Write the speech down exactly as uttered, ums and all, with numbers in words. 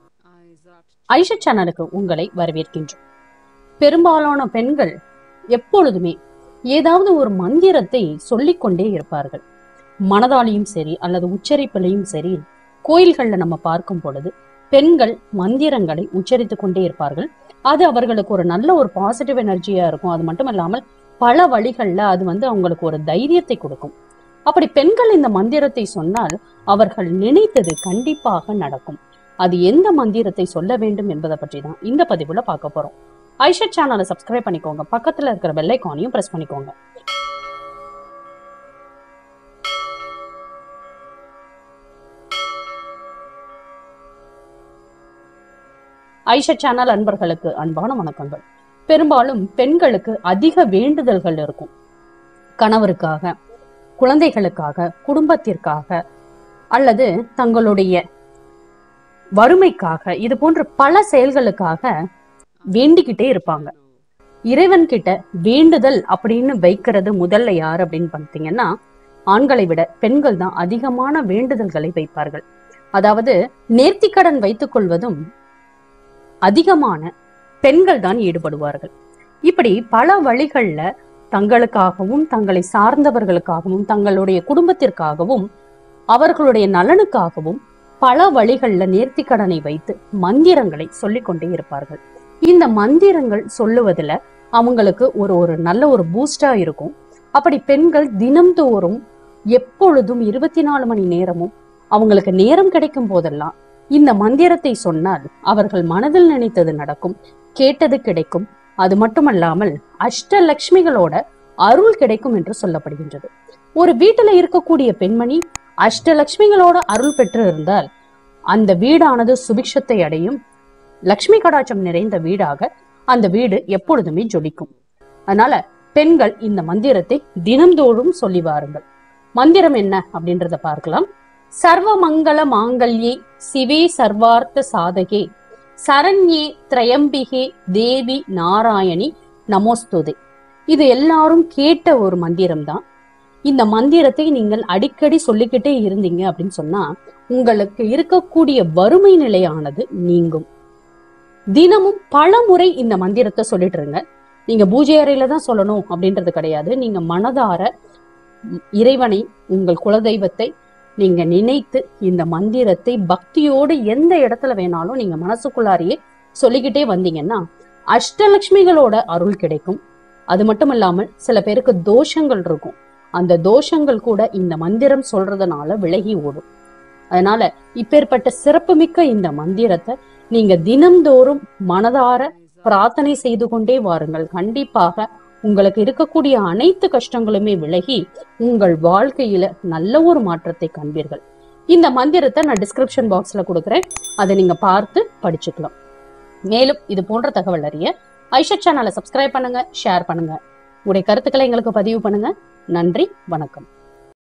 ஐஷா சேனலுக்கு உங்களை வரவேற்கின்றோம். பெரும்பாலான பெண்கள் எப்பொழுதுமே ஏதாவது ஒரு மந்திரத்தை சொல்லிக்கொண்டே இருப்பார்கள். மனதாலையும் சரி அல்லது உச்சரிப்பிலையும் சரி, கோயில்கள்ல நம்ம பார்க்கும் பொழுது பெண்கள் மந்திரங்களை உச்சரித்துக் கொண்டே இருப்பார்கள். அது அவர்களுக்கு ஒரு நல்ல ஒரு பாசிட்டிவ் எனர்ஜியா இருக்கும். அது மட்டும் இல்லாமல் பல வழிகள்ல அது வந்து அவங்களுக்கு ஒரு தைரியத்தை கொடுக்கும். அப்படி பெண்கள் இந்த மந்திரத்தை சொன்னால் அவர்கள் நினைத்தது கண்டிப்பாக நடக்கும். அது எந்த மந்திரத்தை சொல்ல வேண்டும் என்பதை பற்றி தான் இந்த பதிவுல பார்க்க போறோம். ஐஷா சேனலை சப்ஸ்கிரைப் பண்ணிக்கோங்க, பக்கத்துல இருக்கிற பெல் ஐகானையும் பிரஸ் பண்ணிக்கோங்க. ஐஷா சேனல் அன்பர்களுக்கு அன்பான வணக்கங்கள். பெரும்பாலும் பெண்களுக்கு அதிக வேண்டுதல்கள் இருக்கும். கணவருக்காக, குழந்தைகளுக்காக, குடும்பத்திற்காக அல்லது தங்களுடைய வறுமைக்காக, இது போன்ற பல செயல்களுக்காக வேண்டிக்கிட்டே இருப்பாங்க. இறைவன் கிட்ட வேண்டுதல் அப்படின்னு வைக்கிறது முதல்ல யார் அப்படின்னு பார்த்தீங்கன்னா, ஆண்களை விட பெண்கள் தான் அதிகமான வேண்டுதல்களை வைப்பார்கள். அதாவது நேர்த்திக்கடன் வைத்துக் கொள்வதும் அதிகமான பெண்கள் தான் ஈடுபடுவார்கள். இப்படி பல வழிகள்ல தங்களுக்காகவும் தங்களை சார்ந்தவர்களுக்காகவும் தங்களுடைய குடும்பத்திற்காகவும் அவர்களுடைய நலனுக்காகவும் பல வழிகள்ல நேர்த்திக்கடனை வைத்து மந்திரங்களை சொல்லிக் கொண்டே இருப்பார்கள். இந்த மந்திரங்கள் சொல்லுவதுல அவங்களுக்கு ஒரு ஒரு நல்ல ஒரு பூஸ்டா இருக்கும். அப்படி பெண்கள் தினம்தோறும் எப்பொழுதும் இருபத்தி நாலு மணி நேரமும் அவங்களுக்கு நேரம் கிடைக்கும் போதெல்லாம் இந்த மந்திரத்தை சொன்னால் அவர்கள் மனதில் நினைத்தது நடக்கும், கேட்டது கிடைக்கும். அது மட்டுமல்லாமல் அஷ்டலட்சுமிகளோட அருள் கிடைக்கும் என்று சொல்லப்படுகின்றது. ஒரு வீட்டுல இருக்கக்கூடிய பெண்மணி அஷ்டலட்சுமிகளோட அருள் பெற்று இருந்தால் அந்த வீடானது சுபிக்ஷத்தை அடையும். லட்சுமி கடாட்சம் நிறைந்த வீடாக அந்த வீடு எப்பொழுதுமே ஜொலிக்கும். அதனால பெண்கள் இந்த மந்திரத்தை தினம்தோறும் சொல்லி வாருங்கள். மந்திரம் என்ன அப்படின்றத பார்க்கலாம். சர்வ மங்கள மாங்கல்யே சிவே சர்வார்த்த சாதகே சரண்யே திரையம்பிகே தேவி நாராயணி நமோஸ்துதே. இது எல்லாரும் கேட்ட ஒரு மந்திரம் தான். இந்த மந்திரத்தை நீங்கள் அடிக்கடி சொல்லிக்கிட்டே இருந்தீங்க அப்படின்னு சொன்னா உங்களுக்கு இருக்கக்கூடிய வறுமை நிலையானது நீங்கும். தினமும் பல முறை இந்த மந்திரத்தை சொல்லிட்டு இருங்க. நீங்க பூஜை அறையில தான் சொல்லணும் அப்படின்றது கிடையாது. நீங்க மனதார இறைவனை, உங்கள் குலதெய்வத்தை நீங்க நினைத்து இந்த மந்திரத்தை பக்தியோடு எந்த இடத்துல வேணாலும் நீங்க மனசுக்குள்ளாரியே சொல்லிக்கிட்டே வந்தீங்கன்னா அஷ்டலட்சுமிகளோட அருள் கிடைக்கும். அது மட்டும் இல்லாமல் சில பேருக்கு தோஷங்கள் இருக்கும். அந்த தோஷங்கள் கூட இந்த மந்திரம் சொல்றதுனால விலகி ஓடும். அதனால இப்பேற்பட்ட சிறப்புமிக்க இந்த மந்திரத்தை நீங்க தினம்தோறும் மனதார பிரார்த்தனை செய்து கொண்டே வாருங்கள். கண்டிப்பாக உங்களுக்கு இருக்கக்கூடிய அனைத்து கஷ்டங்களுமே விலகி உங்கள் வாழ்க்கையில நல்ல ஒரு மாற்றத்தை காண்பீர்கள். இந்த மந்திரத்தை நான் டிஸ்கிரிப்ஷன் பாக்ஸ்ல கொடுக்குறேன், அதை நீங்க பார்த்து படிச்சுக்கலாம். மேலும் இது போன்ற தகவல் அறிய ஐஷா சேனலை சப்ஸ்கிரைப் பண்ணுங்க, ஷேர் பண்ணுங்க, உங்களுடைய கருத்துக்களை எங்களுக்கு பதிவு பண்ணுங்க. நன்றி, வணக்கம்.